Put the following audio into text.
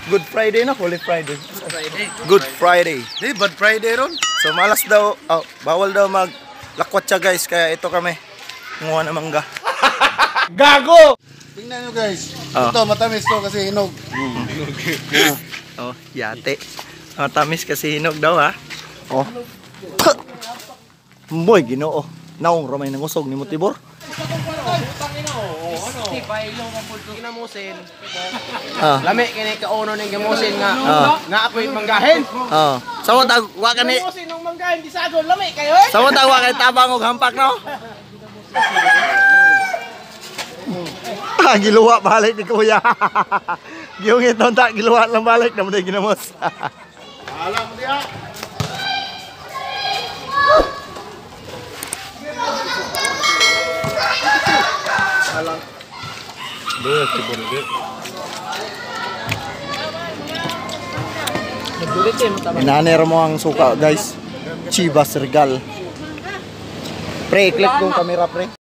Good Friday na, Holy Friday. Friday. Good Friday. Di, Bad Friday ron. So malas daw, bawal daw maglakwat siya guys, kaya ito kami. Kumuha ng mangga. Gago! Tingnan nyo guys. Oh. Ito, matamis to kasi hinog. Oh, yate. Tamis kasi hinog daw ha. Oh. Boy, Ginoo. Naong ramay nang usog ni Mutibor. Ginamusin. Lami kini kauno ning gamusin nga ako'y manggahin. Sama tag wa kani. Gamusin ng manggahin di sagol lami kayo. Sama tag wa kay tabang og hampak no. Giluwa balik ni kuya. Giyungit non ta giluwa lang balik na mo ginamos. Alam mo diya. Alang. Inaner mo ang suka guys. Chivas Regal. Pre, click kong camera pre.